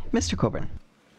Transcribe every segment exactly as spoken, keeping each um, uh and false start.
Mr Coburn.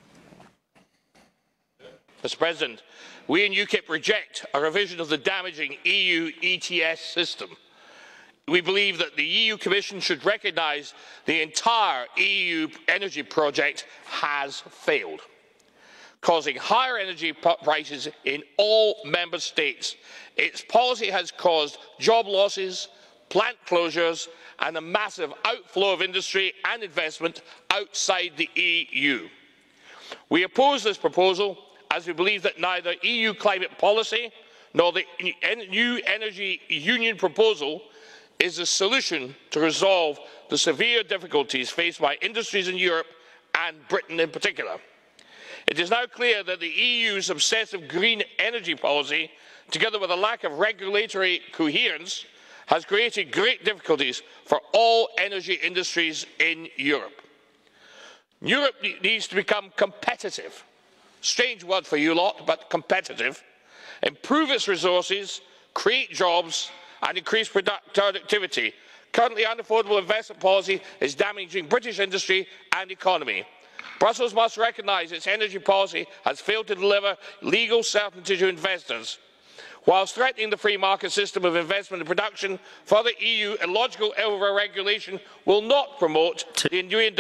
Mr President, we in UKIP reject a revision of the damaging E U E T S system. We believe that the E U Commission should recognise the entire E U energy project has failed, causing higher energy prices in all member states. Its policy has caused job losses, plant closures and a massive outflow of industry and investment outside the E U. We oppose this proposal as we believe that neither E U climate policy nor the new energy union proposal is a solution to resolve the severe difficulties faced by industries in Europe and Britain in particular. It is now clear that the E U's obsessive green energy policy, together with a lack of regulatory coherence, has created great difficulties for all energy industries in Europe. Europe needs to become competitive. Strange word for you lot, but competitive. Improve its resources, create jobs and increase productivity. Currently, unaffordable investment policy is damaging British industry and economy. Brussels must recognise its energy policy has failed to deliver legal certainty to investors. Whilst threatening the free market system of investment and production, further E U illogical over-regulation will not promote the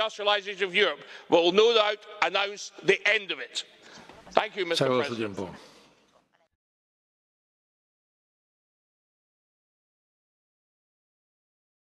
reindustrialisation of Europe, but will no doubt announce the end of it. Thank you, Mr President.